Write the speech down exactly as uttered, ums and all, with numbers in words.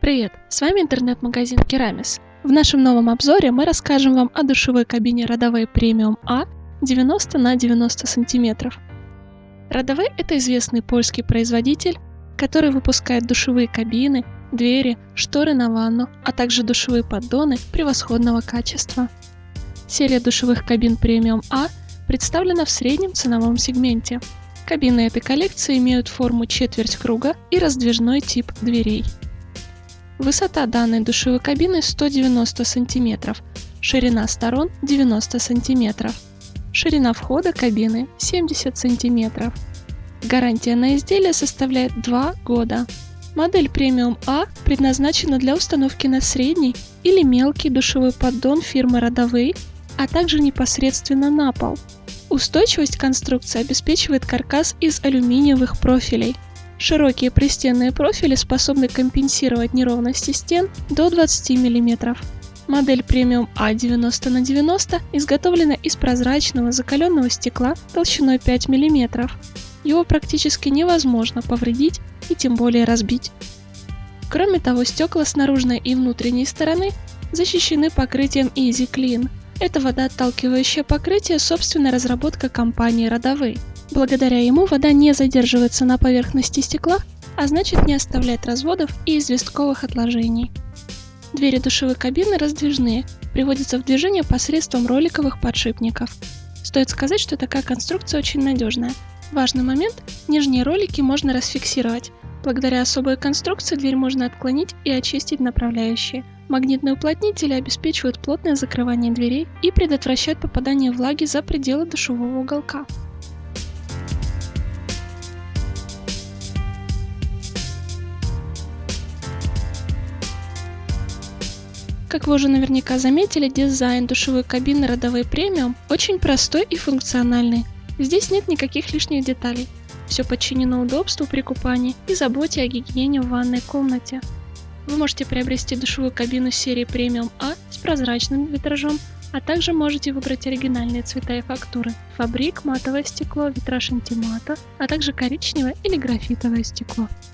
Привет! С вами интернет-магазин Керамис. В нашем новом обзоре мы расскажем вам о душевой кабине Rodaway Premium A девяносто на девяносто сантиметров. Rodaway – это известный польский производитель, который выпускает душевые кабины, двери, шторы на ванну, а также душевые поддоны превосходного качества. Серия душевых кабин Premium A представлена в среднем ценовом сегменте. Кабины этой коллекции имеют форму четверть круга и раздвижной тип дверей. Высота данной душевой кабины сто девяносто сантиметров, ширина сторон девяносто сантиметров, ширина входа кабины семьдесят сантиметров. Гарантия на изделие составляет два года. Модель Premium A предназначена для установки на средний или мелкий душевой поддон фирмы Rodaway, а также непосредственно на пол. Устойчивость конструкции обеспечивает каркас из алюминиевых профилей. Широкие пристенные профили способны компенсировать неровности стен до двадцати миллиметров. Модель Premium A девяносто на девяносто изготовлена из прозрачного закаленного стекла толщиной пять миллиметров. Его практически невозможно повредить и тем более разбить. Кроме того, стекла с наружной и внутренней стороны защищены покрытием Easy Clean. Это водоотталкивающее покрытие – собственная разработка компании Rodaway. Благодаря ему вода не задерживается на поверхности стекла, а значит не оставляет разводов и известковых отложений. Двери душевой кабины раздвижные, приводятся в движение посредством роликовых подшипников. Стоит сказать, что такая конструкция очень надежная. Важный момент – нижние ролики можно расфиксировать. Благодаря особой конструкции дверь можно отклонить и очистить направляющие. Магнитные уплотнители обеспечивают плотное закрывание дверей и предотвращают попадание влаги за пределы душевого уголка. Как вы уже наверняка заметили, дизайн душевой кабины Rodaway Premium очень простой и функциональный. Здесь нет никаких лишних деталей. Все подчинено удобству при купании и заботе о гигиене в ванной комнате. Вы можете приобрести душевую кабину серии Premium A с прозрачным витражом, а также можете выбрать оригинальные цвета и фактуры: фабрик, матовое стекло, витраж антимата, а также коричневое или графитовое стекло.